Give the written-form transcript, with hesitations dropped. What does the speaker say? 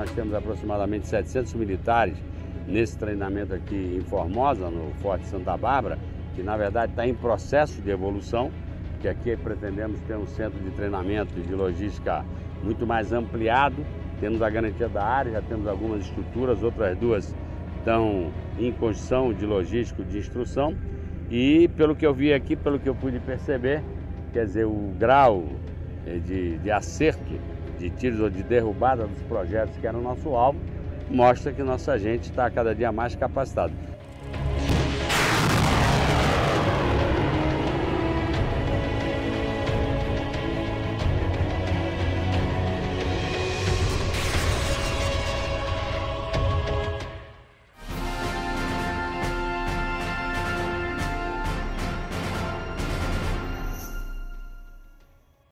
nós temos aproximadamente 700 militares nesse treinamento aqui em Formosa, no Forte Santa Bárbara, que na verdade está em processo de evolução, que aqui pretendemos ter um centro de treinamento e de logística muito mais ampliado. Temos a garantia da área, já temos algumas estruturas, outras duas estão em construção de logístico de instrução. E pelo que eu vi aqui, pelo que eu pude perceber, quer dizer, o grau de acerto de tiros ou de derrubada dos projetos que era o nosso alvo, mostra que nossa gente está cada dia mais capacitada.